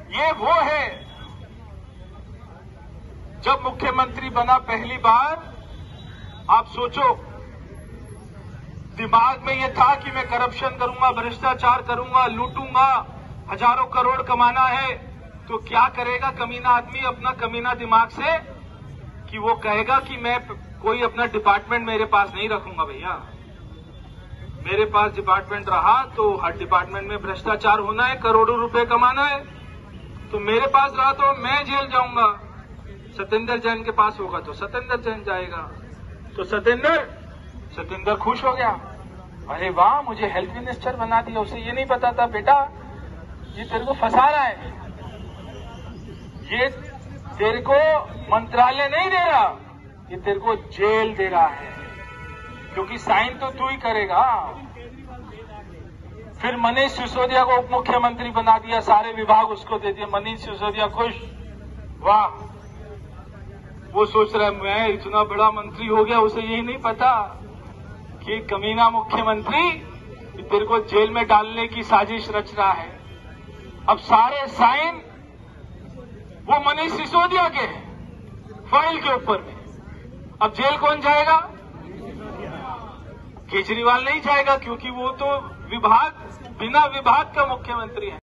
ये वो है जब मुख्यमंत्री बना पहली बार, आप सोचो दिमाग में ये था कि मैं करप्शन करूंगा, भ्रष्टाचार करूंगा, लूटूंगा, हजारों करोड़ कमाना है। तो क्या करेगा कमीना आदमी अपना कमीना दिमाग से कि वो कहेगा कि मैं कोई अपना डिपार्टमेंट मेरे पास नहीं रखूंगा। भैया मेरे पास डिपार्टमेंट रहा तो हर डिपार्टमेंट में भ्रष्टाचार होना है, करोड़ों रुपए कमाना है। तो मेरे पास रहा तो मैं जेल जाऊंगा, सत्येंद्र जैन के पास होगा तो सत्येंद्र जैन जाएगा। तो सत्येंद्र खुश हो गया, अरे वाह मुझे हेल्थ मिनिस्टर बना दिया। उसे ये नहीं पता था बेटा ये तेरे को फंसा रहा है, ये तेरे को मंत्रालय नहीं दे रहा, ये तेरे को जेल दे रहा है, क्योंकि साइन तो तू ही करेगा। फिर मनीष सिसोदिया को उप मुख्यमंत्री बना दिया, सारे विभाग उसको दे दिया। मनीष सिसोदिया खुश, वाह। वो सोच रहा है मैं इतना बड़ा मंत्री हो गया, उसे यही नहीं पता कि कमीना मुख्यमंत्री तेरे को जेल में डालने की साजिश रच रहा है। अब सारे साइन वो मनीष सिसोदिया के फाइल के ऊपर में। अब जेल कौन जाएगा? केजरीवाल नहीं जाएगा, क्योंकि वो तो बिना विभाग का मुख्यमंत्री है।